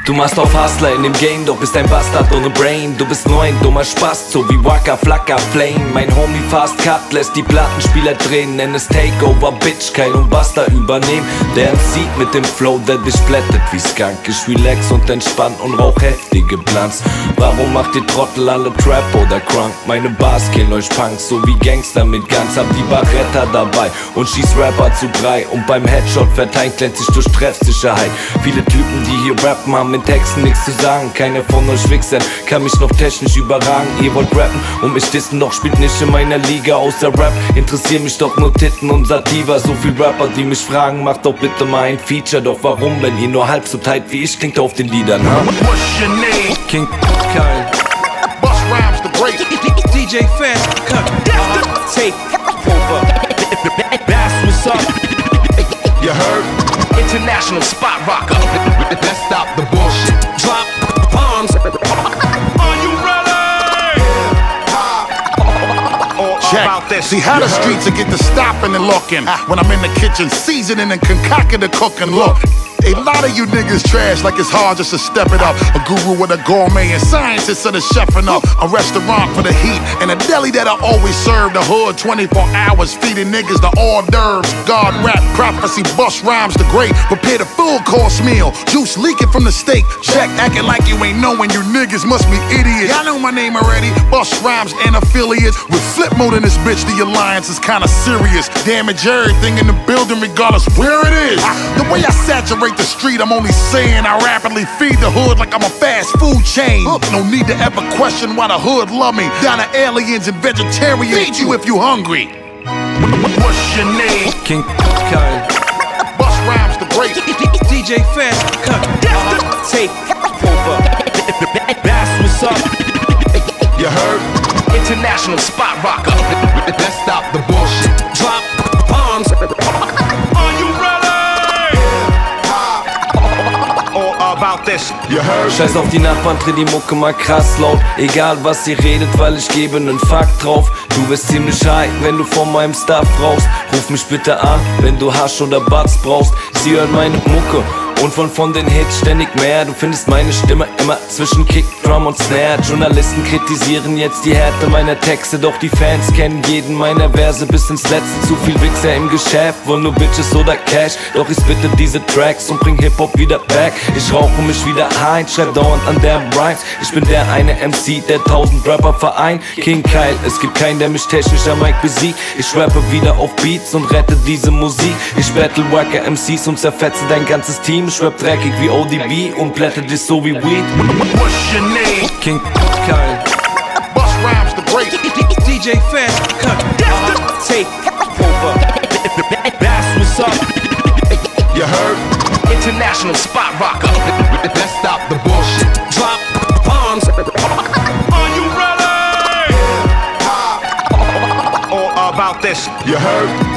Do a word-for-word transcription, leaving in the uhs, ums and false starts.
Du machst auf Hustler in dem Game, doch bist ein Bastard ohne Brain. Du bist nur ein dummer Spaß, so wie Waka Flocka Flame. Mein Homie Fast Cut lässt die Plattenspieler drehen. Nenn es Takeover, Bitch, kein Umbuster übernehmen. Der M C mit dem Flow, der dich blättet wie Skunk. Ich relax und entspannt und rauch heftige Blunts. Warum macht ihr Trottel alle Trap oder Crunk? Meine Bars killen euch Punks, so wie Gangster mit Guns. Hab die Barretta dabei und schieß Rapper zu Brei. Und beim Headshot verteilt glänzt sich durch Treffsicherheit. Viele Typen, die hier rappen, haben mit Texten nichts zu sagen. Keiner von euch Wichsern kann mich noch technisch überragen. Ihr wollt rappen und mich dissen, doch spielt nicht in meiner Liga. Außer Rap interessieren mich doch nur Titten und Sativa. So viel Rapper, die mich fragen, macht doch bitte mal ein Feature. Doch warum, wenn ihr nur halb so tight wie ich klingt auf den Liedern, ha? What's your name? King Kyle. Bus Rhymes the Great. D J Fast Cut. Take over. That's what's up. You heard? International spot rocker. Let's stop the bullshit. Drop bombs. Are you ready? All Check. about this. See how the streets will get to stopping and looking when I'm in the kitchen seasoning and concocting the cooking. Look, a lot of you niggas trash like it's hard just to step it up. A guru with a gourmet and scientist of the chefing up. A restaurant for the heat and a deli that'll always serve the hood twenty-four hours, feeding niggas the hors d'oeuvres. God rap, prophecy, Bus Rhymes the Great. Prepare the full course meal, juice leaking from the steak. Check, acting like you ain't knowing, you niggas must be idiots. Y'all know my name already, Bus Rhymes and affiliates. With flip mode in this bitch, the alliance is kinda serious. Damage everything in the building regardless where it is. The way I saturate the street, I'm only saying I rapidly feed the hood like I'm a fast food chain. No need to ever question why the hood love me. Down to aliens and vegetarians, feed you if you hungry. What's your name? King Kyle. Bus Rhymes the Great. D J Fast Cut. Take over. That's what's up. You heard? International spot rocker. Let's stop the bullshit. Drop bombs. Are you ready? All about this. You heard? Scheiß auf die Nachbarn, dreh die Mucke mal krass laut. Egal was ihr redet, weil ich gebe nen Fakt drauf. Du wirst ziemlich high, wenn du von meinem Stuff rauchst. Ruf mich bitte an, wenn du Hasch oder Buds brauchst. Sie hören meine Mucke und von von den Hits ständig mehr. Du findest meine Stimme immer zwischen Kick, Drum und Snare. Journalisten kritisieren jetzt die Härte meiner Texte, doch die Fans kennen jeden meiner Verse bis ins Letzte. Zu viel Wichser im Geschäft, wollen nur Bitches oder Cash. Doch ich bitte diese Tracks und bring Hip-Hop wieder back. Ich rauche mich wieder ein, schreib dauernd an der Rhymes. Ich bin der eine M C, der tausend Rapper vereint. King Kyle, es gibt keinen, der mich technisch am Mic besiegt. Ich rappe wieder auf Beats und rette diese Musik. Ich battle wacker M Cs und zerfetze dein ganzes Team. Ich rap dreckig wie O D B und blätte dich so wie Weed. What's your name? King Kyle. Bus Rhymes the Great. D J Fast Cut. Take over. That's what's up. You heard? International spot rocker. Let's stop the bullshit. Drop bombs. Are you ready? All about this. You heard?